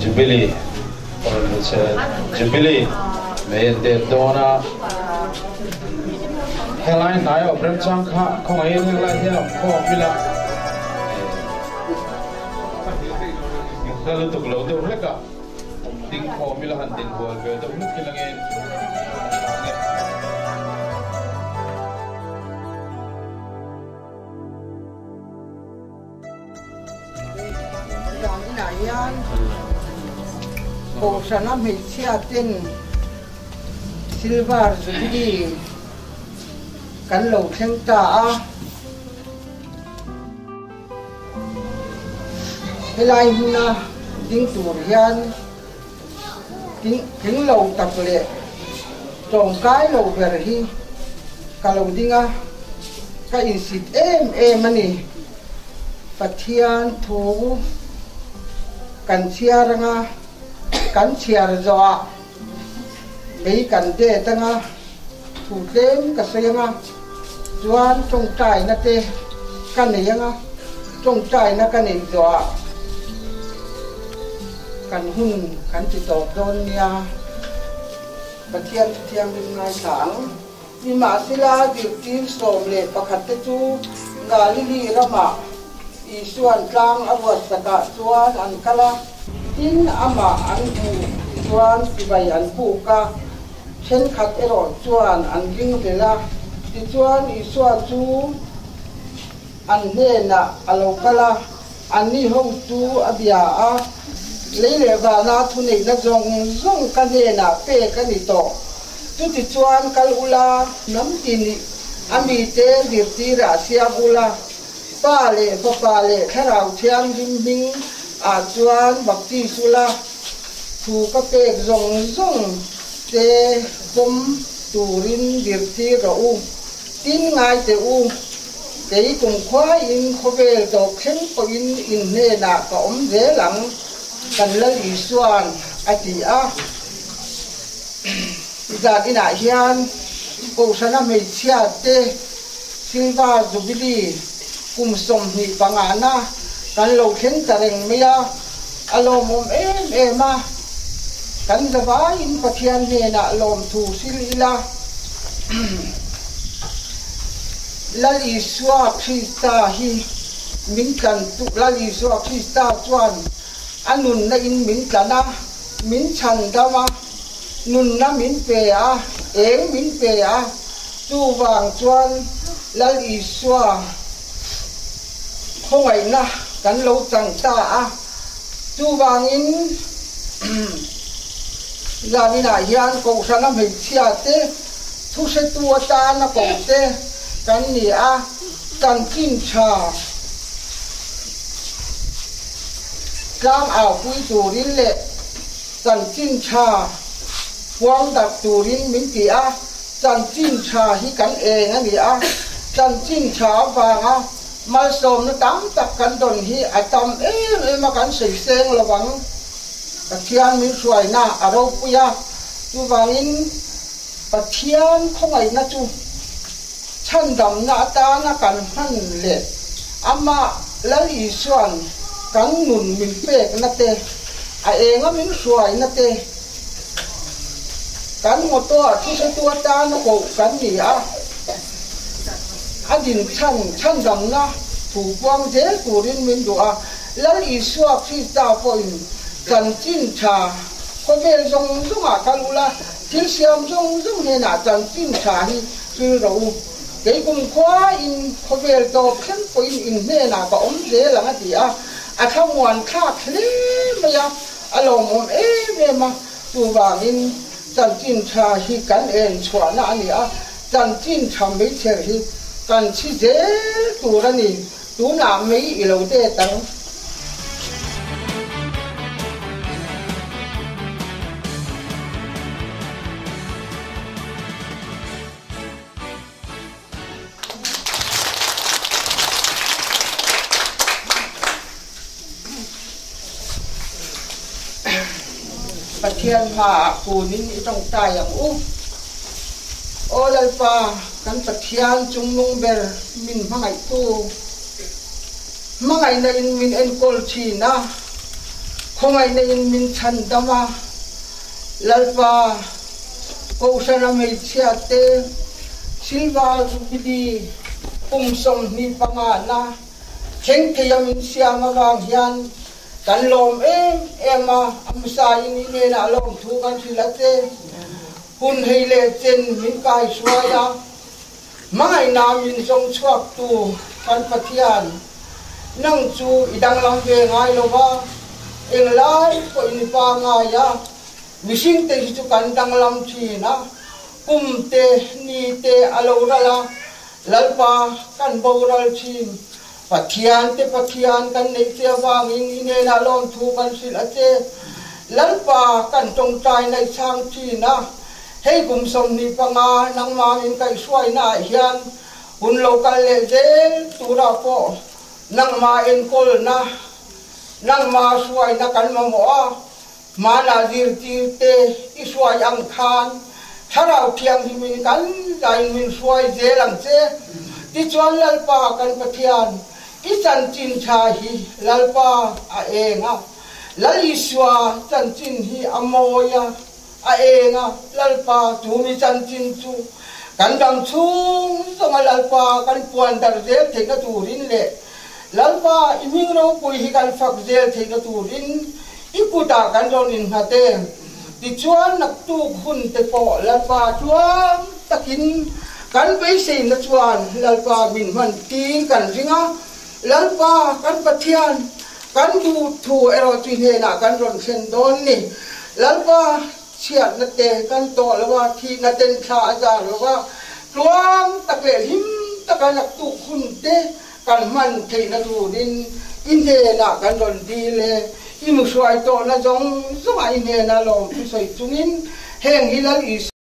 Jubilee or Jubilee may the dona headline nayo prem chang kha khong ai headline hiam kho pila kalau tu kalau tu mereka ting kho pila han tin bol be tu kilangen yan kung sana may siyatin silver jubilee kan lo keng ta helai huna ding tur yan ding lo takle tong kai lo ber hi kalau dinga ka insit mani pathian thu kan siar nga kan siar zoa mấy kan de tanga thủ tem ka sayanga chuan trong trai na te kan ne nga trong trai na kan nei zoa kan hun kan ti to don nia pathian thiang din ngai sang ni ma sila di tin som le pakhat te chu ngali li rama isuan tlang awat saka chuan an kala tin ama an bu chuan sibai an bu ka chen khat ero chuan an ring vela ti chuan isuan chu an he na alo kala an ni ho chu abia a leile va na thu nei na zong ka he na pe ka ni to tu ti chuan kal ula nam ti ni ami te dir ti ra sia ula pa le kharau thiang hing a chuan bakti sula thu ka pek zong te pom turin dirti ro u tin ngai te u kei kum khwa in khovel to khen po in ne na ka om ve lang kan la li suan ati a za ina hian ko sana me chia te silva jubilee kum som hi pangana kan lo khen tareng mia alom ma kan zawa in pathian ne na lom thu sil ila lali swa krista hi min kan tu lali swa krista chuan anun na in min kana min chan dama nun na min pe a eng min pe a tu wang chuan lali swa không ai na kan lo chang ta a chu wangin zani na hian ko sana me chia te thu se tu ta na ko te kan ni a kan kin cha kam ao pui turin le kan kin cha wang dak turin min ti a kan kin cha hi kan ani a kan kin cha wang a mal som nó tám tập căn đồn hi atom mà căn sấy sen là vắng pathian min suai na aro puya tu wangin pathian không ai na chu chan dam na ta na kan han le ama lali suan kan nun min pek na te a enga min suai na te kan moto tu se tu ta na ko kan ni a adin chan dam na thủ quang thế turin min do a lal isua krista point kan chin cha ko vel zong a kalula til siam zong he na kan chin cha hi ki ro ke kum khwa in ko vel to khen point in he na ka om de la nga ti a thangwan kha khle ma ya alom me ma tu wangin kan chin cha hi kan en chwa na ani a kan chin cha me che hi kan chi je tu ra ni tu na mấy ilo te tang pathian ma kunin itong tayang olal pa kan pathian chung nung ber min mangai na in min en kol chi na không ai nên mình chân tâm à lalpa câu sao là mấy chia tê silva đi cùng sống ni pangana khen thầy mình xem mà vàng hiềnกันลมมาอัมสายนี่เนี่ยนะลมทุกันสิละเจหุ่นให้เลเจนมินกายสวยอ่ะไม่นามินทรงชวกตูกันปะเทียนนั่งจูอีดังลำเวงไงโลวะเอ็งไล่ก็อินปางไงอ่ะวิสิงเตจิจุกันดังลำชีนะกุมเตนีเตอโลระละลัลปากันโบราลชีมปัทยานเตปัทยานกันในเจ้าว่างอินเนนาลมทูกันสิละเจลัลปากันจงใจในช่างชีนะให้กุมสมนิปังานังมาอินไก่ช่วยหน้าเฮียนหุ่นโลกันเลเจตุระโปนังมาอินโคลนะนังมาช่วยนักกันมาหมอมานาดิรตีเตอิช่วยอังคารถ้าเราเทียงที่มินกันใจมินช่วยเจลังเจที่ชวนลัลปากันปัทยานกิจันจินชาฮีลัลปาเองอ่ะลัลิสวาจันจินฮีอโมยาเองอ่ะลัลปาจูมีจันจินจูกันดังชูสมัยลัลปากันปวนดักเจลเทกตูรินเล่ลัลปาอิมิงเราปุยฮีกันฝักเจลเทกตูรินอีกูตากันโดนินฮะเตที่ชวนนักตูขุนเตปอลัลปาชวนตะกินกันไปสินัจวันลัลปาบินมันตีกันจริงอ่ะลัลปากันปะเทียนกันดูถูเอรอจีเฮน่ะกันรอนเซนโดนนี่ลัลปาเชียดนัดเตะกันโตแล้วว่าที่นัดเต้นชาอาจารย์แล้วว่าลวงตะเกลหิมตะกันนักตุคุณเตกันมันเทนัดูดินอินเทน่ะกันรอนดีเลยอิมุสวยโตนะจงสมัยเนี่ยนะลองพิสัยจุงินแห่งฮิลัลอิส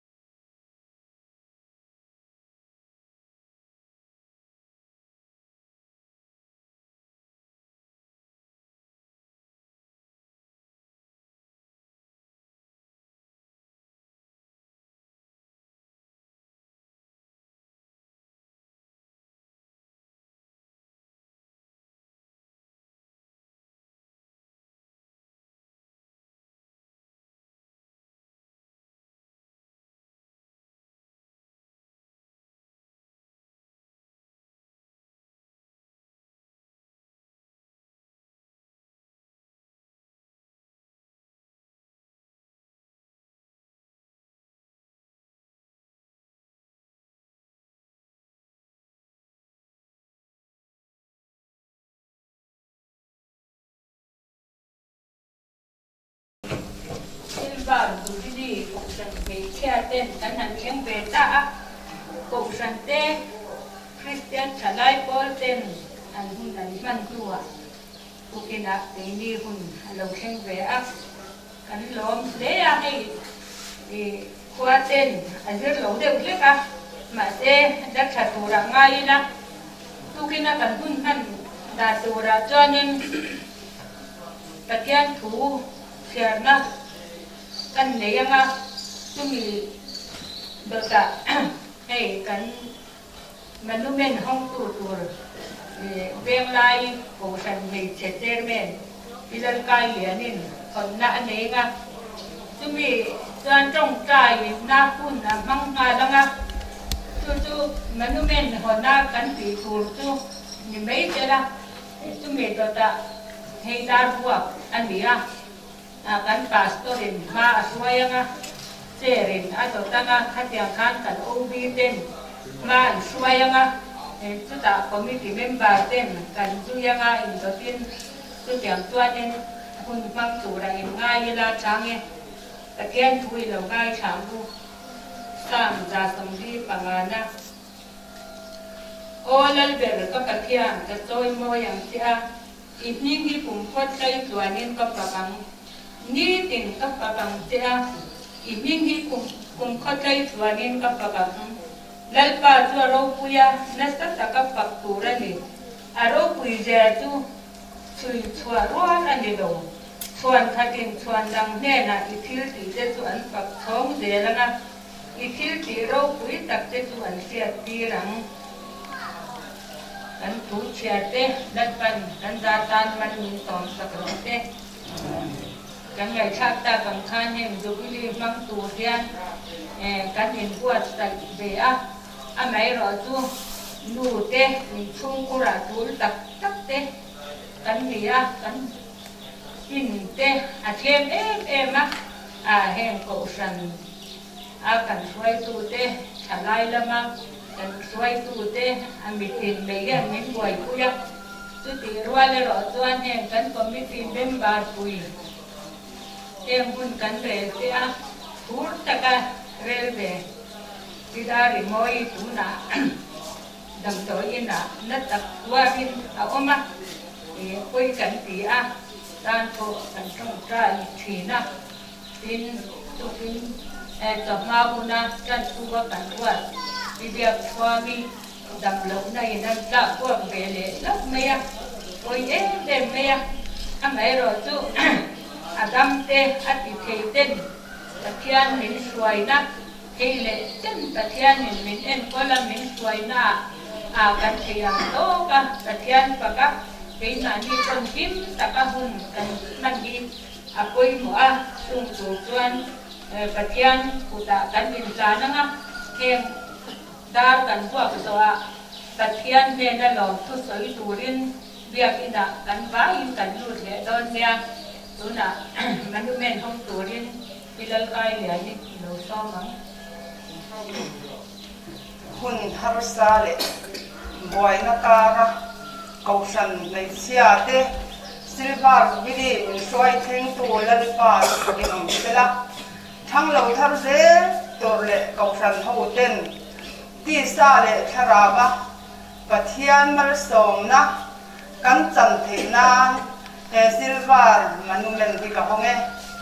ดูดีๆกุศลเบเชียเต้นกันหันเลี้ยงเบต้ากุศลเต้คริสเตียนชาไลโปเต้นอันหุ่นอันมันกลัวกุกินะเดี๋ยวนี้หุ่นเราเลี้ยงเบอักกันล้อมเลี้ยงให้ขวาเต้นอันที่เราเด็กเล็กอะมาเต้ดักชัดตัวร่างกายนะกุกินะกันหุ่นนั่นดาตัวราจอนินตะเกียงถูเสียนะกันเลี้ยงอ่ะจะมีเด็กอ่ะให้กันมันนุ่มเม่นห้องตัวเวียงไล่โผสันมีเฉดเจอร์เม่นที่ร่างกายเหลือนินคนหน้าเลี้ยงอ่ะจะมีจานจงใจหน้าพุ่นอ่ะมังงาดังอ่ะจู่มันนุ่มเม่นคนหน้ากันปีกูจู่มีไม่เจอละจะมีตัวตาให้ดาร์บัวอันนี้อ่ะkan pastorin ma aswaya nga serin ato tanga katiangkan kan ubi ten ma aswaya nga tuta committee member ten kan tuya nga indotin tutiang tuanin hun mang tura in nga yila change takian thui lo nga changu sam ja somdi pangana olal ber ka katiang ka toy mo yang tia evening hi pumkhot kai tuanin ka papang ni tin cấp bằng tia iming hi kum khatai thuanin cấp bằng lalpa tu ro puya nasta taka paktura ni aro pui je tu chui chua ro ani do chuan khatin chuan dang ne na ithil ti je chu an pak thong je langa ithil ti ro pui tak je chu an sia ti rang kan tu chia te dan pan dan datan man ni tom sak ro te Kan ngày khác ta cầm khan hem Jubilee mang tu rian kan in buat tak be a mai ro tu nu te ni chung kura tul tak tak te kan dia kan in te a thlem em hem ko san kan suai tu te thalai lama kan suai tu te amitin be yan min buai kuya tu ti ruale ro chuan hem kan committee member pui em hun kan re te thur taka railway tidari moi tuna dam to ina natak warin oma koi kan ti dan to kan trong trai thina tin to tin to ma una kan tuwa kan wa bibia swami dam lo na ina la ko bele la meya koi dem meya amai ro tu adam te ati theiten tathian min suaina hele ten tathian min en kola min suaina kan thiam to ka tathian paka keina ni kon kim takahun kan nagi apoi mo tung tu chuan tathian puta kan min tananga kem dar kan buak toa tathian ne na lo tu soi turin biak ina kan vai kan lut le don nia tuna manumen hong turin pilal kai le ni lo somang hun harsale boy na kara kausan nei sia te silver bili min soi theng tu lal pa inong sela thang lo thar se tor le kausan ho ten ti sa le tharaba pathian mal som na kan chan theina silver manumen hi ka honge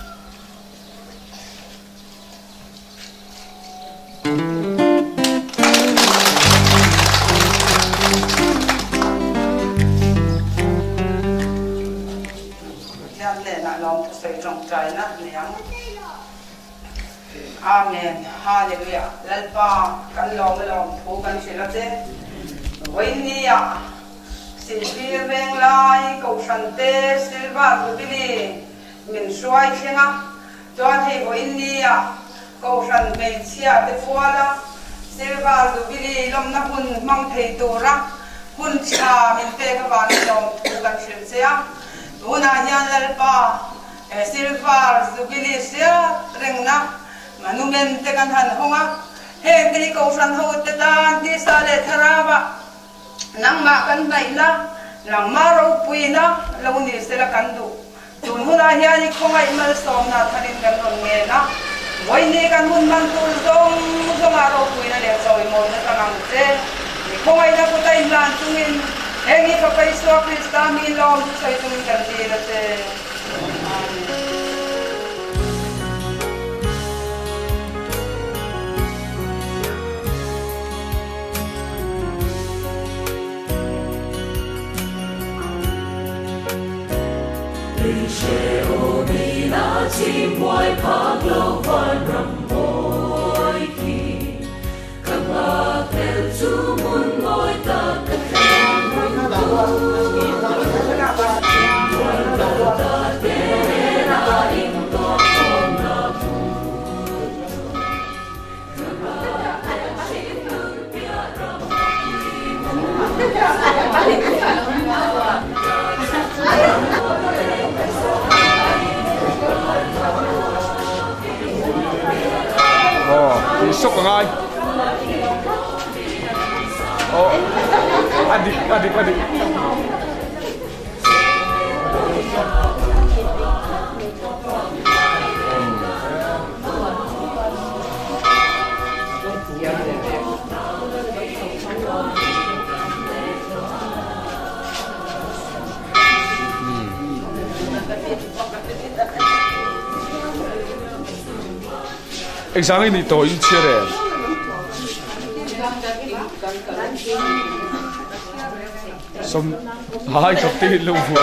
yan le na long thu sei trong trai na niang amen hallelujah lalpa kan long thu kan silate Wainia Silvia Benglai Kausante Silva Rubili Min Suai Singa Tuan Hei Wainia Kausan Meitsia Te Fuala Silva Rubili Lom Na Hun Mang Thei Tura Hun Cha Min Te Kawan Lom Tukan Silsia Una Hian Lalpa Silva Rubili Sia Rengna Manumen Te Kan Han Honga Hei Kri Kausan Ho Te Tan Di Sale Tharaba nang ma kan bai la lang ma ro pui na lo ni se la kan du tun huna hian ni khongai mal som na tharin kan non nge na moi ni kan hun man tu dong so ma ro pui na le choi mo na ka nang te ni khongai na ko tai lan tungin engi ka pai so krista mi lom sai tung kan ti la te chim hoài phang lâu van rầm môi kỳ cầm ba theo chú muốn ngồi ta cất khen muốn tu hoàn đầu ta thế ra in to con na phu cầm ba theo chim nương bia rầm Sốc vào ngay. Adik. Examen ni to in chere. Som hai kapte lu huwa.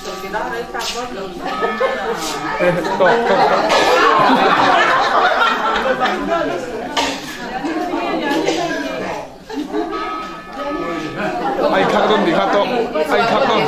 Kok. ไอ้ข้างต้นดีครับต้องไอ้ข้างต้น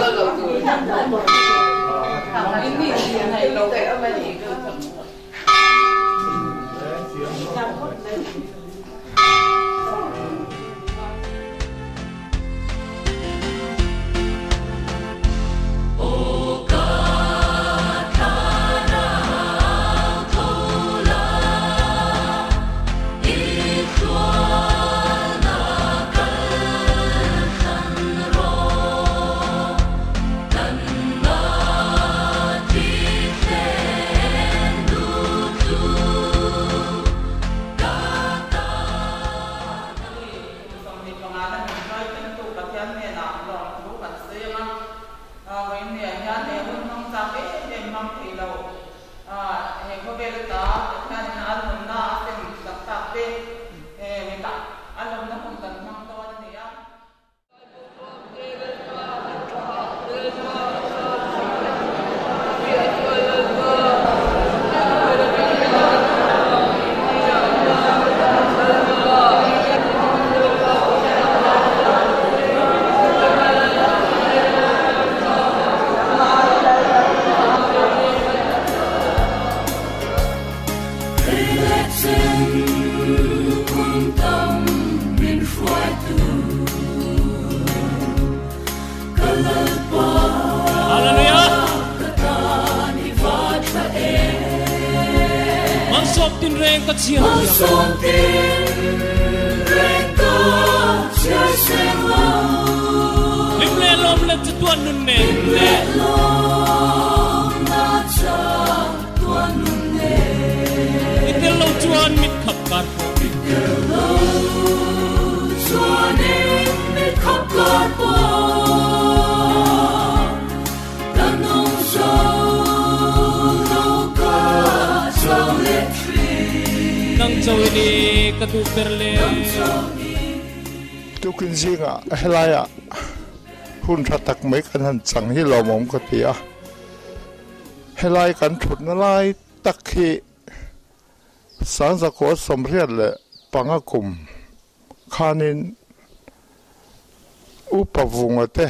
ทุกคนจริงเฮลายหุ่นทัดตักไม่กันหันสังที่เรามองก็ตีเฮลายกันถุนอะไรตักที่สังสกุลสมเรียนเลยปังกุมขานินอุปวงศ์เต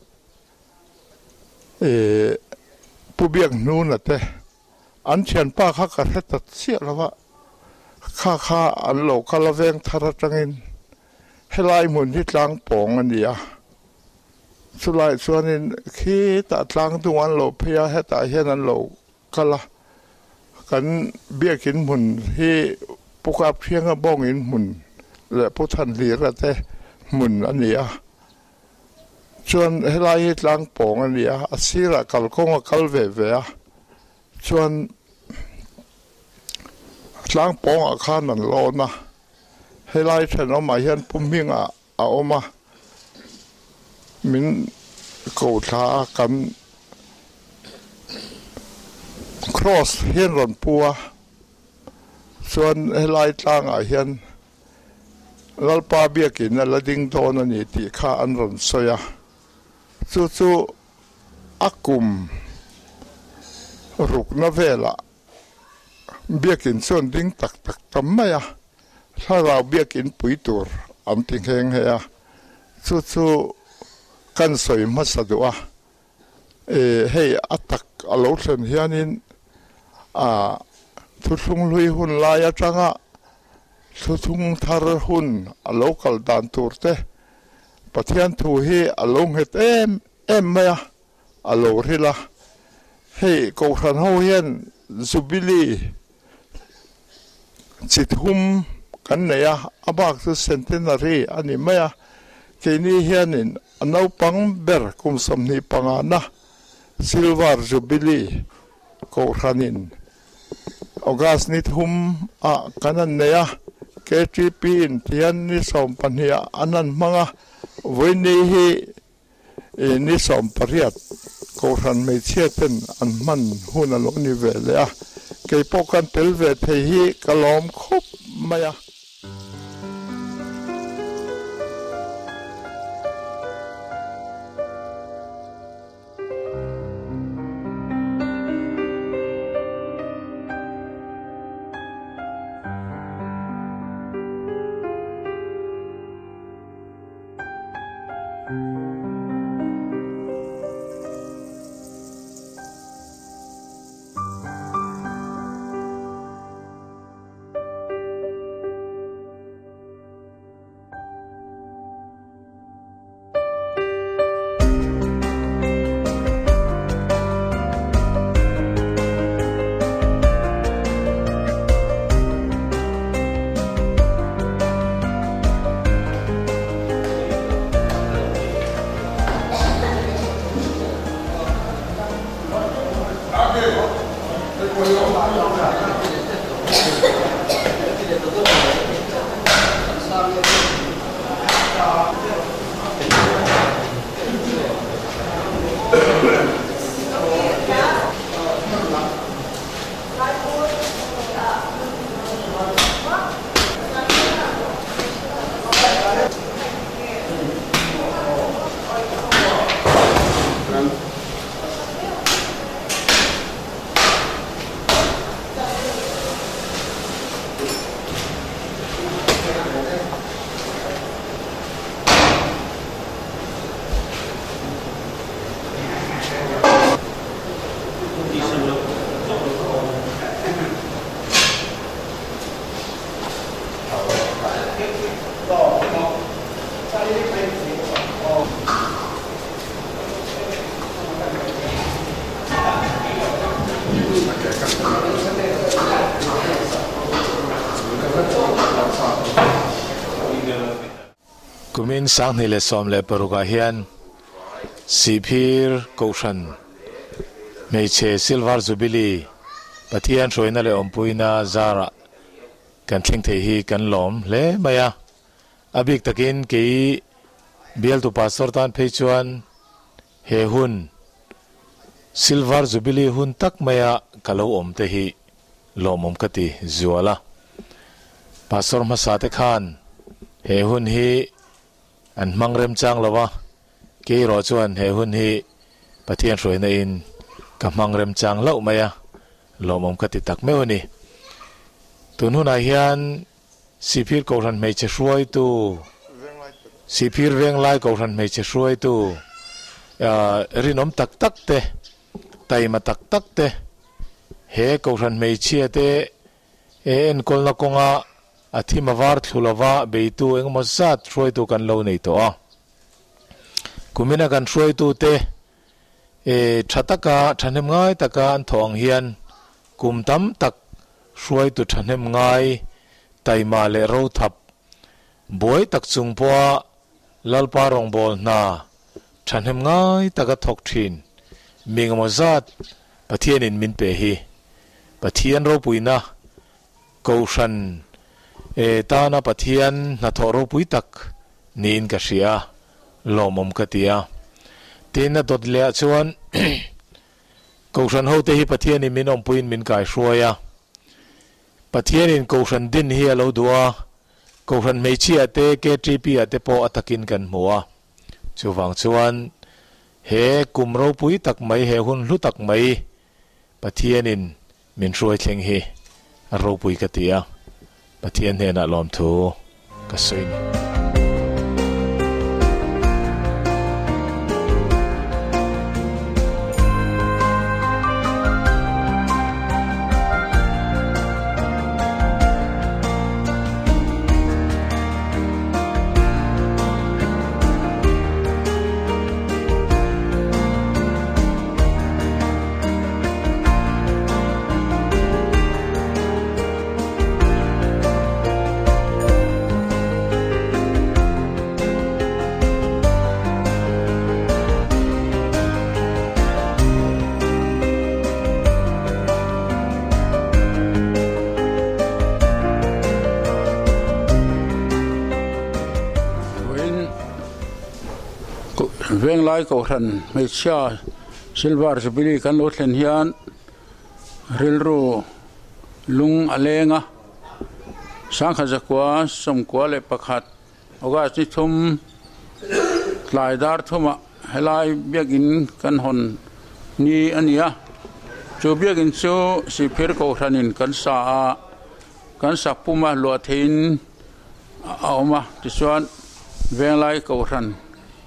ผู้เบียงนู่นเตอันเชียนป้าข้ากันให้ตัดเสียแล้วว่าข้าอันโลกาลเวงทาร์จังอินให้ไล่หมุนที่ล้างปองอันเดียสุดท้ายส่วนนี้ขี้ตัดล้างตัวอันโลกพยาให้ตาเห็นอันโลกกะละกันเบี้ยกินหมุนที่พวกอาเพียงบ้องอินหมุนและพวกท่านเลียร์แต่หมุนอันเดียส่วนให้ไล่ล้างปองอันเดียสิระกัลกงกัลเวเวียส่วนล้างปองอาคารนั่นรอนะให้ไล่ฉันเอามาเห็นปุ่มมิ่งเอามามินกูท้ากันครอสเห็นรอนปัวส่วนให้ไล่ต่างเห็นแล้วป้าเบี้ยกินแล้วดิ้งโตนั่นนี่ที่ข้าอันรอนสอยสู้อักกุมรุกนเวล่าเบี้ยกินส่วนดิ้งตักทำไมถ้าเราเบี้ยกินปุ๋ยตัวอันทิ้งแห้งเฮียสู้กันสวยมาสะดวกให้อัตักอารมณ์เสียเฮียนินทุกลุยหุ่นลายจังทุกทาร์หุ่นอารมณ์กัลดันตัวเตะปะเทียนทูให้อารมณ์เฮ็ดเอ็มไหมอารมณ์ที่ละให้กูขันเฮาเฮียนซุบิลีจิตหุ่มกันเนี่ยอาบักสุเซนเทนารีอันนี้ไม่แค่นี้เห็นอันเอาปังเบอร์คุมสมนีปังนะซิลวาร์จูบิลีโครานินอากาศนิทุ่มกันนั่นเนี่ยเคทีปีนที่อันนี้สมปัญญาอันนั้นมังวันนี้นี่สมปริยัติโคราณไม่เชื่อเป็นอันมันหุ่นลงนิเวศเลยเกี่ยวกับการเตลเวทที่กลอมครบไม่ Kumin sang ni le som le peruka hian sipir koshan meiche silver jubilee pathian roina le ompuina zara kan thing thei hi kan lom le maya abik takin ke bial tu pastor tan phechuan he hun silver jubilee hun tak maya kalo om te hi lomom kati zuala pastor ma sa te khan he hun hi an mangrem chang lawa ke ro chuan he hun hi pathian roina in ka mangrem chang lau maya lomom kati tak me oni tun hunai hian sipir ko ran mei che hruai tu sipir veng lai ko ran mei che hruai tu rinom tak tak te taima tak tak te he ko ran mei chia te en kolna konga athima war thulawa beitu engmo zat hruai tu kan lo nei to a kumina kan hruai tu te thataka thanem ngai taka an thong hian kumtam tak hruai tu thanem ngai taima le ro thap boi tak chungpua lalpa rong bol na thanem ngai taka thok thin mingmo zat pathian in min pe hi pathian ro puina koshan ta na pathian na thoro pui tak nin ka ria lomom katia tin na dot le chuan koshan ho te hi pathian in min om puin min kai hruaya pathian in koshan din hi alo duwa koshan meichi ate ke tripi ate po atakin kan muwa chuwang chuan he kumro pui tak mai he hun hlu tak mai pathian in min hruai thleng hi ro pui katia pathian he na lom thu ka soin veng lai ko ran mei cha silver jubilee kan lo thlen hian rilru lung alenga sangkha zakwa somkwa le pakhat oga chi thum tlaidar thuma helai biagin kan hon ni ania chu biagin chu sipir ko ranin kan sa puma lo thein aoma ti chuan veng lai ko ran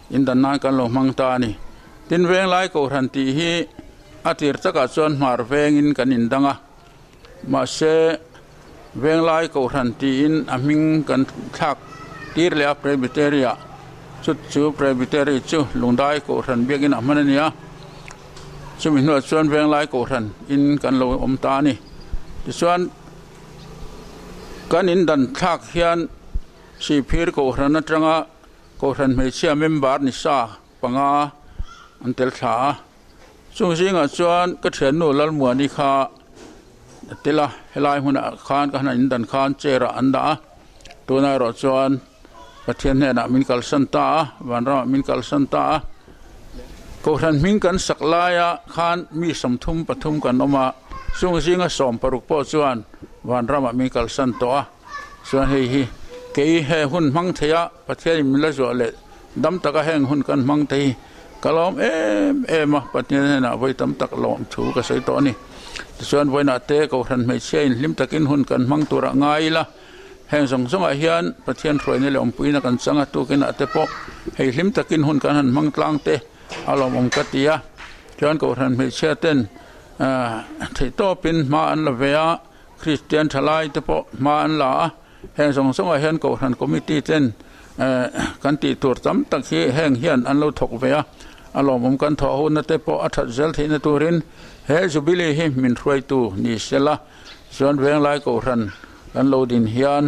in dan na kan lo mang ta ni tin veng lai ko ran ti hi atir taka chuan mar veng in kan in danga ma se veng lai ko ran ti in aming kan thak tir le presbyteria chu presbytery chu lungdai ko ran biakin amanania chu min no chuan veng lai ko ran in kan lo om ta ni ti chuan kan in dan thak hian si phir ko ran atanga ko ran me chia member ni sa panga antel tha chung singa chuan ka thian nu lal mu ni kha tela helai huna khan ka in dan khan chera anda tuna ro chuan pathian ne na min kal santa wanra min kal santa ko ran min kan saklaya khan mi samthum pathum kan oma chung singa som paruk po chuan wanra ma min kal santo a chuan hi ke he hun mang thaya pathian min la zo le dam taka heng hun kan mang thei kalom em pathian na voi tam tak lom thu ka sei to ni chuan voina te ko ran me chein lim takin hun kan mang tura ngai la heng song song a hian pathian throi ne lom puina kan changa tu ken ate po hei lim takin hun kan han mang tlang te alom om katia chuan ko ran me che ten thei to pin ma an la vea Christian thalai te po ma an la heng song song a hian ko ran committee ten kan ti tur tam tak hi heng hian an lo thok vea alom om kan tho hun te po athat zel theina turin he jubilee hi min throi tu ni sela chuan veng lai ko ran kan lo din hian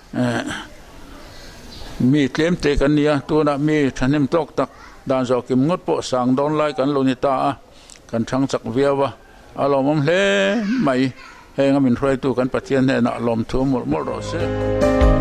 mi tlem te kan nia tuna mi thanim tok tak dan zo kim ngot po sang don lai kan lo ni ta kan thang chak viawa alom om hle mai henga min throi tu kan pathian ne na lom thu mol ro se